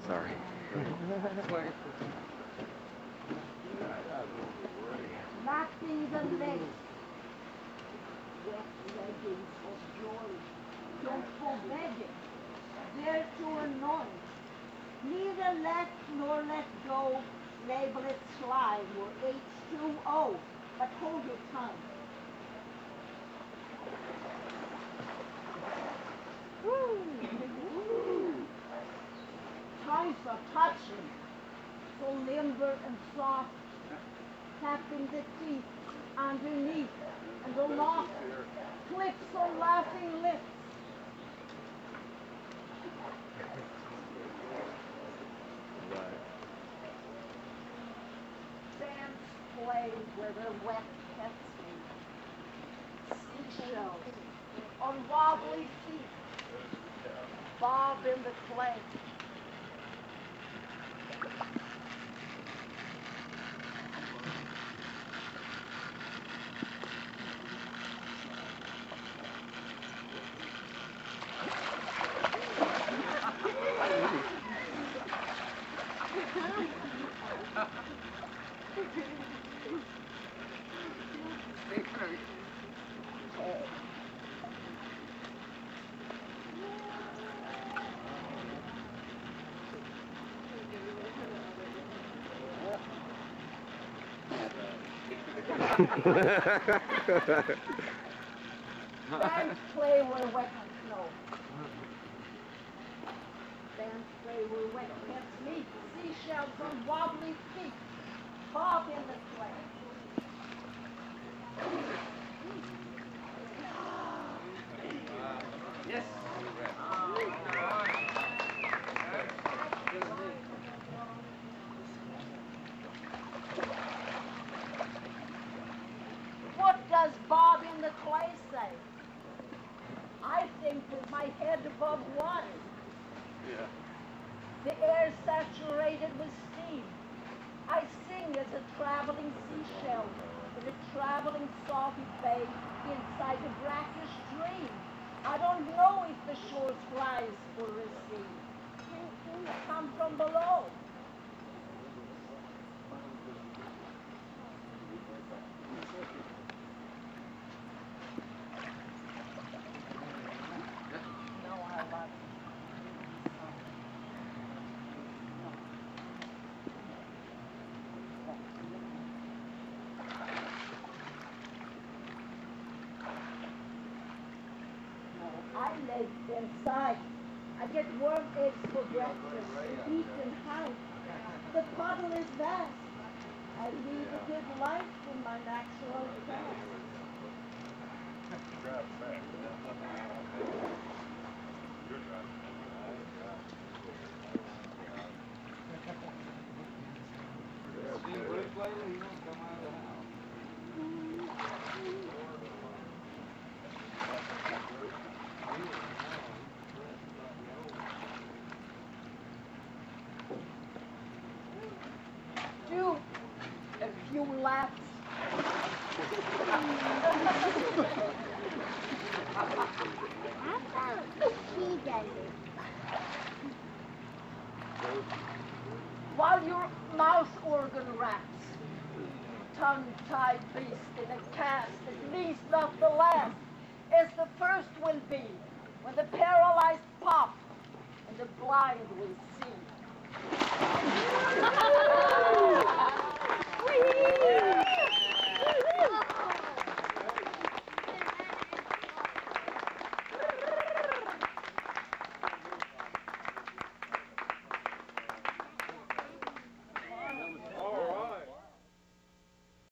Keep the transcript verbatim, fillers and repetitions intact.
Sorry. Lacking the legs. Wet leggings of joy. Don't go begging. Dare to annoy. Neither let nor let go. Label it slime or H two O. But hold your tongue. Tongues are touching, so limber and soft, tapping the teeth underneath and aloft, clips on laughing lips. Dance play where the wet pets meet. Seashells on wobbly feet, bob in the clay. Dance play where wet snow. Dance play where wet cats meet. Seashells on wobbly feet. Bob in the clay. Yes. What does Bob in the clay say? I think with my head above water. Yeah. The air saturated with steam. I sing as a traveling seashell in a traveling salty bay inside a brackish dream. I don't know if the shore flies for recede. Come from below. No, I love it. I lay inside. I get worm eggs for breakfast, eat and hide. The puddle is vast. I lead a good life in my natural class. Do a few laps. While your mouth organ raps, tongue-tied beast in a cast, at least not the last, as the first will be, when the paralyzed pop and the blind will see. Whee!